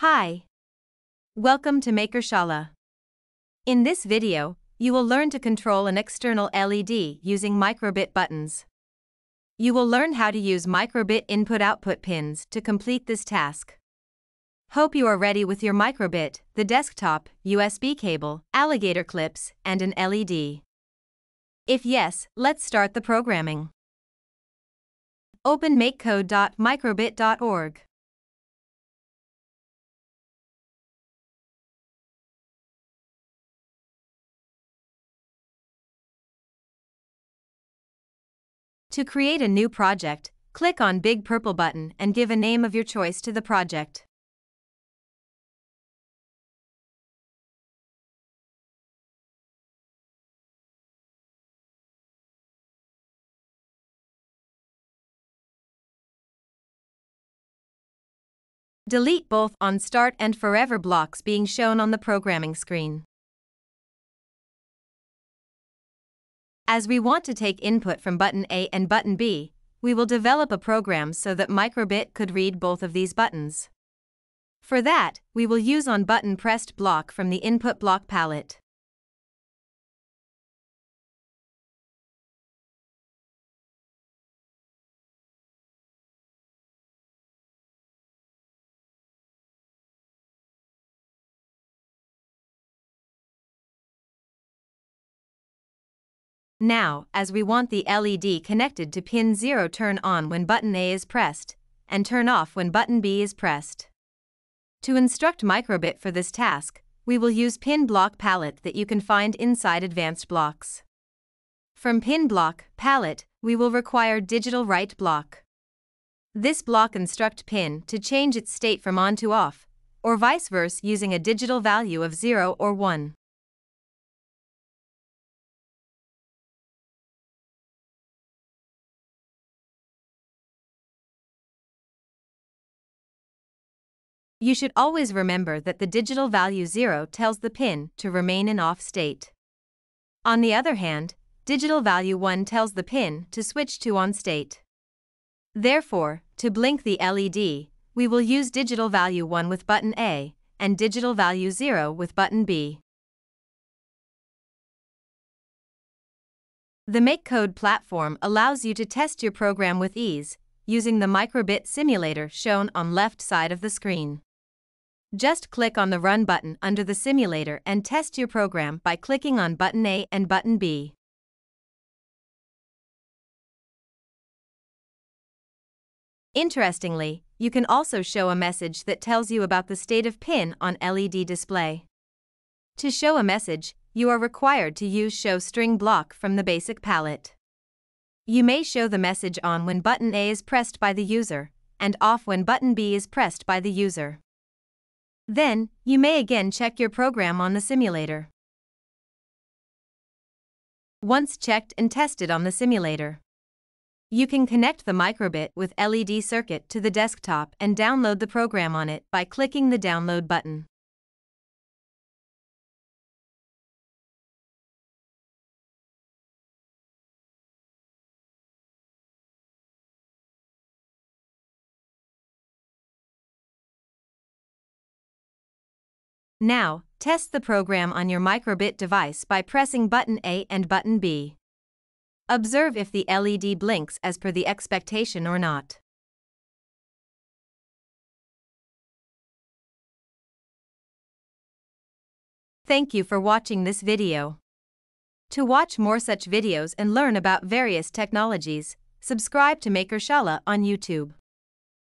Hi. Welcome to Makershala. In this video, you will learn to control an external LED using microbit buttons. You will learn how to use microbit input-output pins to complete this task. Hope you are ready with your microbit, the desktop, USB cable, alligator clips, and an LED. If yes, let's start the programming. Open makecode.microbit.org. To create a new project, click on big purple button and give a name of your choice to the project. Delete both on start and forever blocks being shown on the programming screen. As we want to take input from button A and button B, we will develop a program so that microbit could read both of these buttons. For that, we will use on button pressed block from the input block palette. Now, as we want the LED connected to pin 0 turn on when button A is pressed, and turn off when button B is pressed. To instruct microbit for this task, we will use pin block palette that you can find inside advanced blocks. From pin block palette, we will require digital write block. This block instruct pin to change its state from on to off, or vice versa using a digital value of 0 or 1. You should always remember that the digital value 0 tells the pin to remain in off state. On the other hand, digital value 1 tells the pin to switch to on state. Therefore, to blink the LED, we will use digital value 1 with button A and digital value 0 with button B. The MakeCode platform allows you to test your program with ease, using the microbit simulator shown on left side of the screen. Just click on the Run button under the simulator and test your program by clicking on button A and button B. Interestingly, you can also show a message that tells you about the state of pin on LED display. To show a message, you are required to use Show String block from the basic palette. You may show the message on when button A is pressed by the user, and off when button B is pressed by the user. Then, you may again check your program on the simulator. Once checked and tested on the simulator, you can connect the microbit with LED circuit to the desktop and download the program on it by clicking the Download button. Now, test the program on your microbit device by pressing button A and button B. Observe if the LED blinks as per the expectation or not. Thank you for watching this video. To watch more such videos and learn about various technologies, subscribe to Makershala on YouTube.